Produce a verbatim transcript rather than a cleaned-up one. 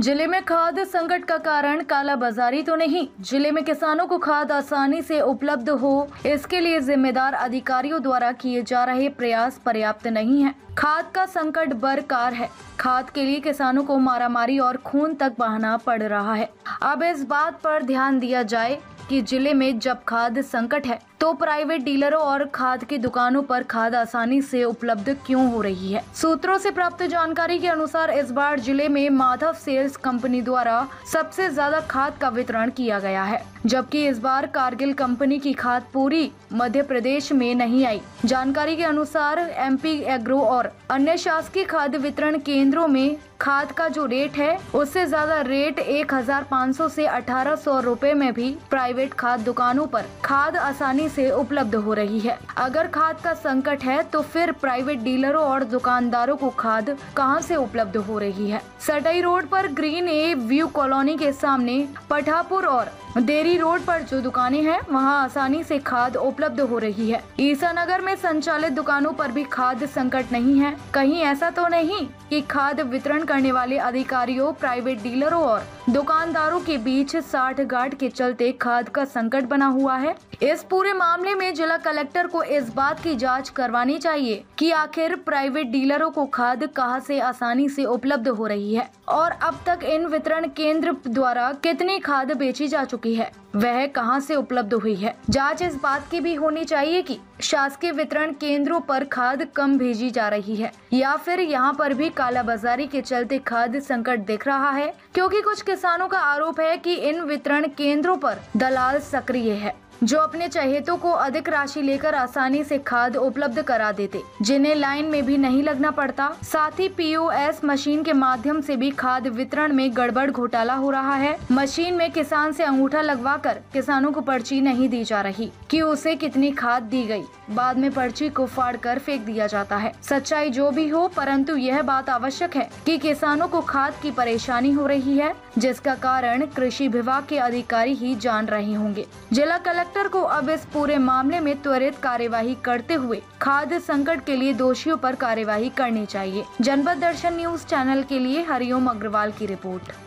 जिले में खाद्य संकट का कारण कालाबाजारी तो नहीं, जिले में किसानों को खाद आसानी से उपलब्ध हो इसके लिए जिम्मेदार अधिकारियों द्वारा किए जा रहे प्रयास पर्याप्त नहीं है। खाद का संकट बरकरार है। खाद के लिए किसानों को मारामारी और खून तक बहाना पड़ रहा है। अब इस बात पर ध्यान दिया जाए कि जिले में जब खाद संकट है तो प्राइवेट डीलरों और खाद की दुकानों पर खाद आसानी से उपलब्ध क्यों हो रही है। सूत्रों से प्राप्त जानकारी के अनुसार इस बार जिले में माधव सेल्स कंपनी द्वारा सबसे ज्यादा खाद का वितरण किया गया है, जबकि इस बार कारगिल कंपनी की खाद पूरी मध्य प्रदेश में नहीं आई। जानकारी के अनुसार एमपी एग्रो और अन्य शासकीय खाद्य वितरण केंद्रों में खाद का जो रेट है उससे ज्यादा रेट एक हजार पाँच सौ से अठारह सौ रुपए में भी प्राइवेट खाद दुकानों पर खाद आसानी से उपलब्ध हो रही है। अगर खाद का संकट है तो फिर प्राइवेट डीलरों और दुकानदारों को खाद कहां से उपलब्ध हो रही है। सटाई रोड पर ग्रीन ए व्यू कॉलोनी के सामने पठापुर और देरी रोड पर जो दुकानें हैं वहां आसानी से खाद उपलब्ध हो रही है। ईसा नगर में संचालित दुकानों पर भी खाद संकट नहीं है। कहीं ऐसा तो नहीं कि खाद वितरण करने वाले अधिकारियों, प्राइवेट डीलरों और दुकानदारों के बीच साठ गांठ के चलते खाद का संकट बना हुआ है। इस पूरे मामले में जिला कलेक्टर को इस बात की जांच करवानी चाहिए कि आखिर प्राइवेट डीलरों को खाद कहां से आसानी से उपलब्ध हो रही है और अब तक इन वितरण केंद्र द्वारा कितनी खाद बेची जा चुकी है, वह कहां से उपलब्ध हुई है। जांच इस बात की भी होनी चाहिए कि शासकीय वितरण केंद्रों पर खाद कम भेजी जा रही है या फिर यहां पर भी कालाबाजारी के चलते खाद संकट दिख रहा है, क्योंकि कुछ किसानों का आरोप है कि इन वितरण केंद्रों पर दलाल सक्रिय है जो अपने चहेतों को अधिक राशि लेकर आसानी से खाद उपलब्ध करा देते, जिन्हें लाइन में भी नहीं लगना पड़ता। साथ ही पीओएस मशीन के माध्यम से भी खाद वितरण में गड़बड़ घोटाला हो रहा है। मशीन में किसान से अंगूठा लगवाकर किसानों को पर्ची नहीं दी जा रही कि उसे कितनी खाद दी गई, बाद में पर्ची को फाड़ कर फेंक दिया जाता है। सच्चाई जो भी हो, परंतु यह बात आवश्यक है कि किसानों को खाद की परेशानी हो रही है, जिसका कारण कृषि विभाग के अधिकारी ही जान रहे होंगे। जिला कलेक्टर को अब इस पूरे मामले में त्वरित कार्यवाही करते हुए खाद्य संकट के लिए दोषियों पर कार्यवाही करनी चाहिए। जनपद दर्शन न्यूज चैनल के लिए हरिओम अग्रवाल की रिपोर्ट।